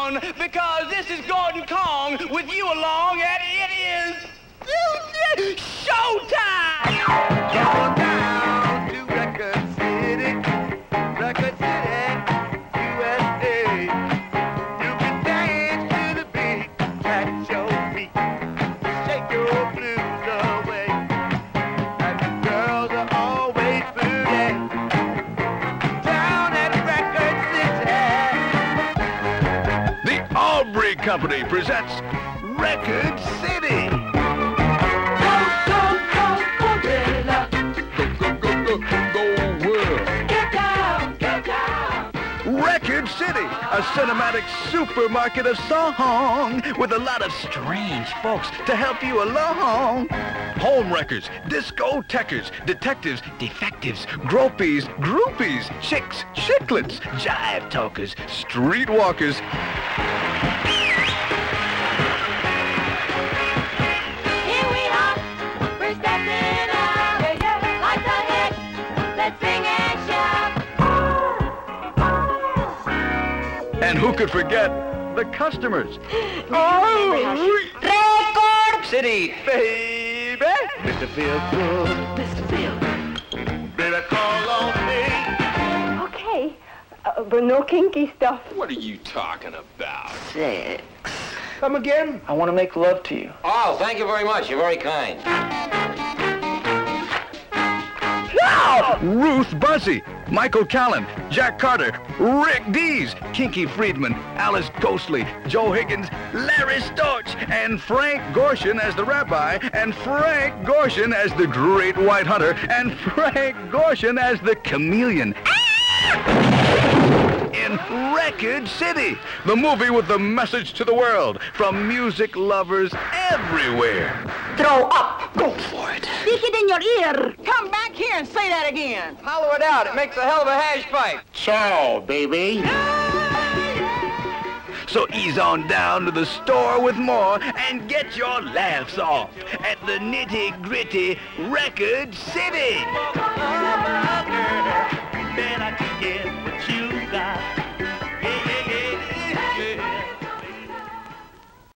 on, because this is Gordon Kong with you along, and it is showtime! Go down to Record City, USA. You can dance to the beat, catch your feet, shake your blues away. And the girls are always booty down at Record City. The Aubrey Company presents Record City. Record City, a cinematic supermarket of song with a lot of strange folks to help you along. Home wreckers, discothequers, detectives, defectives, gropies, groupies, chicks, chicklets, jive talkers, streetwalkers. Here we are, we're stepping out, lights ahead, let's sing and shout. And who could forget the customers? Record City, baby! Mr. Feel Good, Mr. Phil. baby, call on me. Okay, but no kinky stuff. What are you talking about? Sex. Come again? I want to make love to you. Oh, thank you very much. You're very kind. Ruth Buzzy, Michael Callan, Jack Carter, Rick Dees, Kinky Friedman, Alice Ghostly, Joe Higgins, Larry Storch, and Frank Gorshin as the rabbi, and Frank Gorshin as the great white hunter, and Frank Gorshin as the chameleon. In Record City, the movie with the message to the world from music lovers everywhere. Throw up. Go for it. Stick it in your ear. Come back here and say that again. Hollow it out. It makes a hell of a hash pipe. Ciao, baby. So ease on down to the store with more and get your laughs off at the nitty-gritty Record City.